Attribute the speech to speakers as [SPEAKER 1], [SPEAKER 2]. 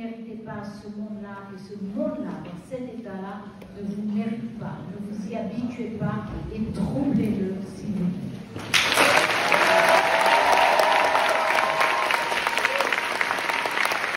[SPEAKER 1] méritez pas ce monde-là, et ce monde-là, dans cet état-là, ne vous mérite pas. Ne vous y habituez pas et troublez-le, s'il vous plaît.